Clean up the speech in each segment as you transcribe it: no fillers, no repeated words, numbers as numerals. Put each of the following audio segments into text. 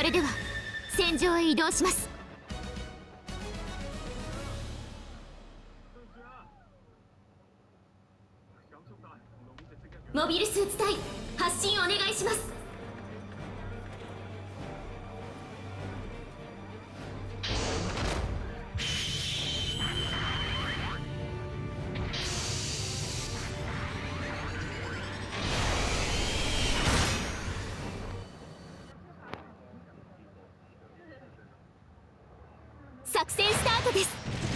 それでは戦場へ移動します。モビルスーツ隊発進お願いします。作戦スタートです。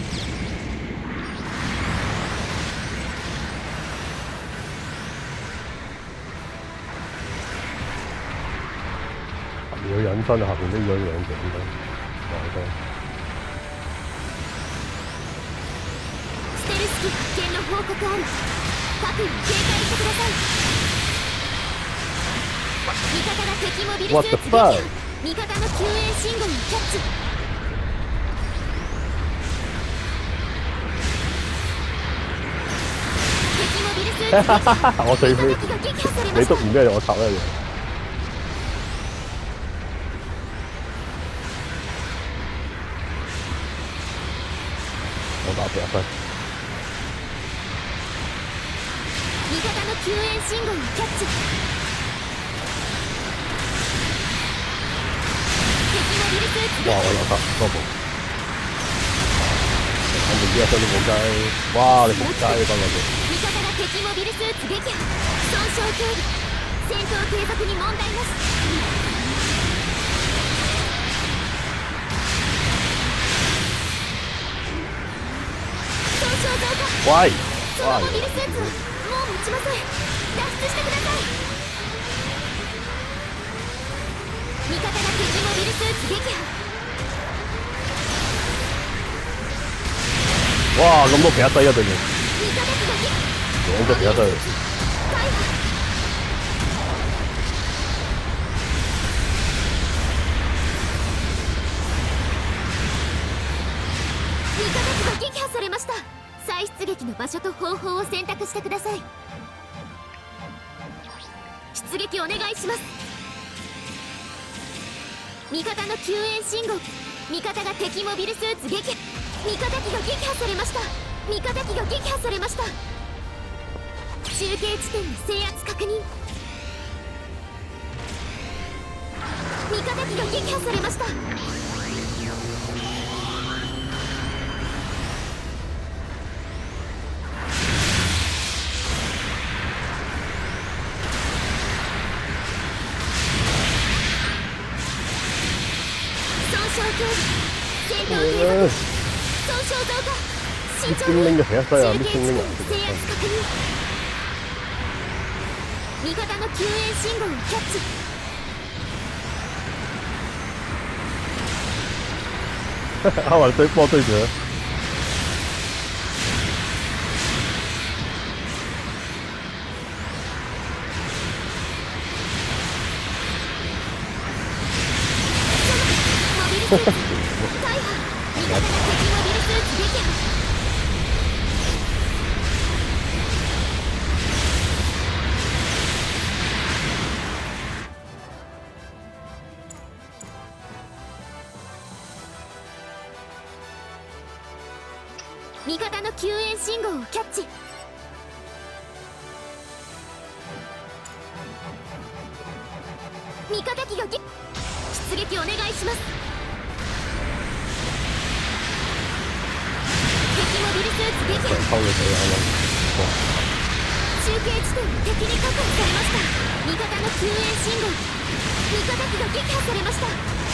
有人真係下邊呢樣樣景嘅，埋低。 ステルス機発見の報告ある。各位警戒してください。味方が敵モビルスーツ撃破。味方の救援信号をキャッチ。敵モビルスーツ撃破。 我最尾你篤完咩？我插一樣。我打100分。 味方の救援信号をキャッチ。敵モビルスーツ撃破。 哇！我有得多步。我唔知啊，真係冇雞。哇！你仆街啊，班友哋。 味方が敵モビルスーツ撃破。損傷軽微。戦闘継続に問題なし。損傷増加。 わい。 そのモビルスーツはもう持ちません。脱出してください。味方が敵モビルスーツ撃破。 哇！咁多皮一低一定要。 味方敵が撃破。 兩隻皮一低。 大破。味方敵が撃破されました。再出撃の場所と方法を選択してください。出撃お願いします。味方の救援信号。味方が敵モビルスーツ撃破。味方機が撃破されました。味方機が撃破されました。中継地点の制圧確認。味方機が撃破されました。損傷強化。戦闘継続。損傷増加。慎重に。中継地点の制圧確認。味方の救援信号をキャッチ。 阿華追波追住佢。 モビルスーツ大破。味方が敵モビルスーツ撃破。味方の救援信号をキャッチ。味方機が出撃お願いします。敵モビルスーツ撃破。中継地点が敵に確保されました。味方の救援信号。味方機が撃破されました。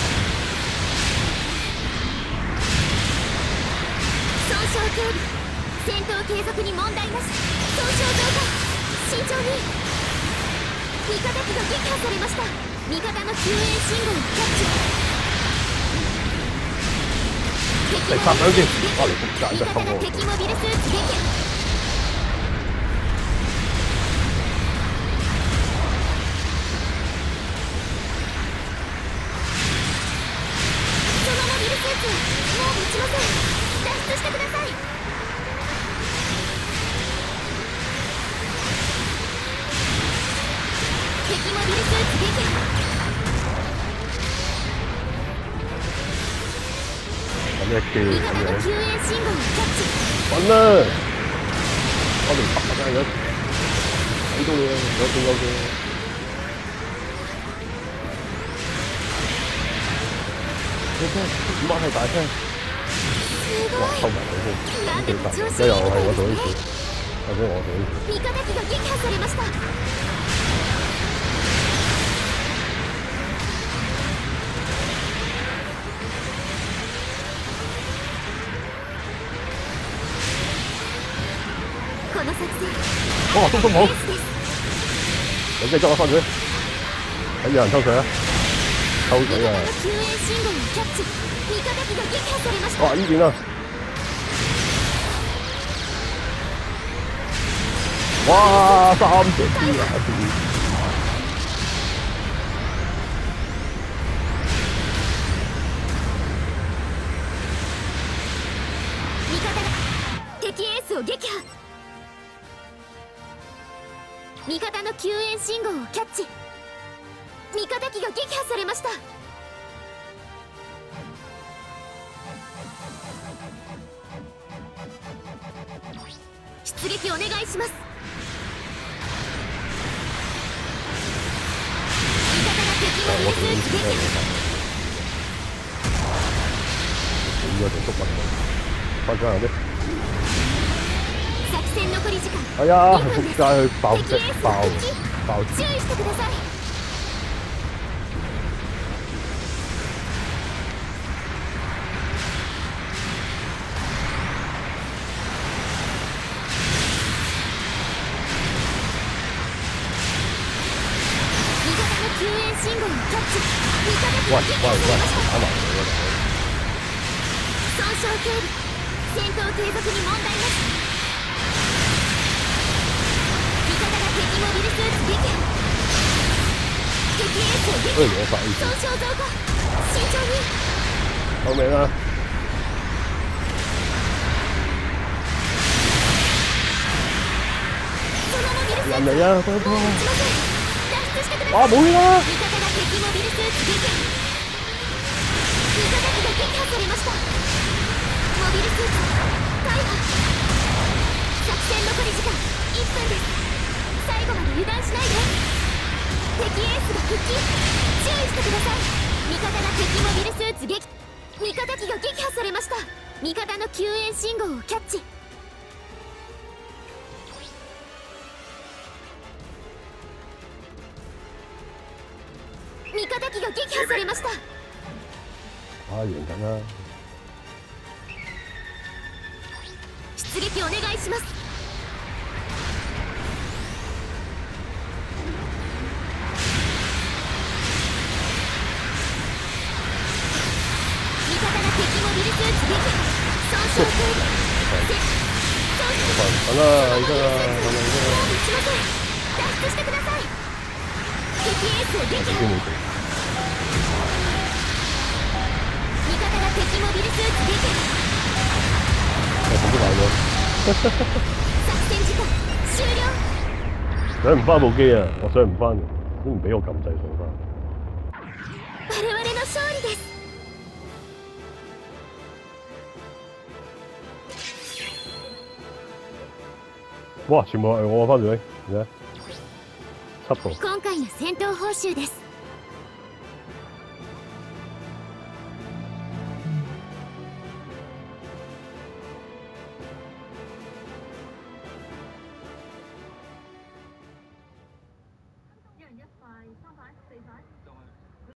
損傷軽微。戦闘継続に問題なし。損傷増加。慎重に。味方機が撃破されました。味方の救援信号をキャッチ。敵モビルスーツ撃破。味方が敵モビルスーツ撃破。そのモビルスーツはもう持ちません。脱出してください。敵モビルスーツ撃破。 嘅味咁樣。 方の救援信号をキャッチ。 滾啦！我哋拍下有睇到你啊，有嘅。你聽，五萬係大聲。哇！收埋佢先， なんだか調子即係又係いいみたい我做呢ですね。 次，或者我做呢次。 味方機が撃破されました。この作戦哇！東東好， エースです。 有咩執我翻水？睇有人抽水啊！抽味方水啊！ の救援信號をキャッチ。味方機が撃破されました。 哇！呢邊啊！哇！三隻 D 啊！ 味方が敵エースを撃破。味方の救援信号をキャッチ。味方機が撃破されました。出撃お願いします。味方が敵の我做呢ミス撃次真係破。 應該就捉問題，翻返下啲。 作戦残り時間哎呀！ 2分仆です。 街佢爆敵エース爆が復帰。 爆！ 注意してください。味方の救援信号をキャッチ。味方機喂が撃破喂喂， されました。 打埋佢啦！ 損傷警備。戦闘継続に問題なし。味方が敵モビルスーツ撃破。敵エースを撃不如破。 我發呢損傷増加。慎重に。 次，救命啊！ そのモビルスーツ人嚟啊！多多！ もう撃ちません。脱出してください。 哇！冇啦！ 味方が敵モビルスーツ撃破。味方機が撃破されました。モビルスーツ大破。作戦残り時間1分です。最後まで油断しないで。敵エースが復帰。注意してください。味方が敵モビルスーツ撃味方機が撃破されました。味方の救援信号をキャッチ。味方機が撃破されました。 啊，贏緊啦！ 出撃お願いします。味方が敵モビルスーツ撃破。損傷警備。 好啦，而家啦，係咪先？ もう撃ちません。脱出してください。敵エースを撃破。 已經冇做。 味方が敵モビルスーツ撃破。 我咁都買咗。 作戦時間終了。 上唔翻部機啊！我上唔翻，都唔俾我撳掣上翻。 我々の勝利です。 哇！全部係我翻住你，而家7個。 今回の戦闘報酬です。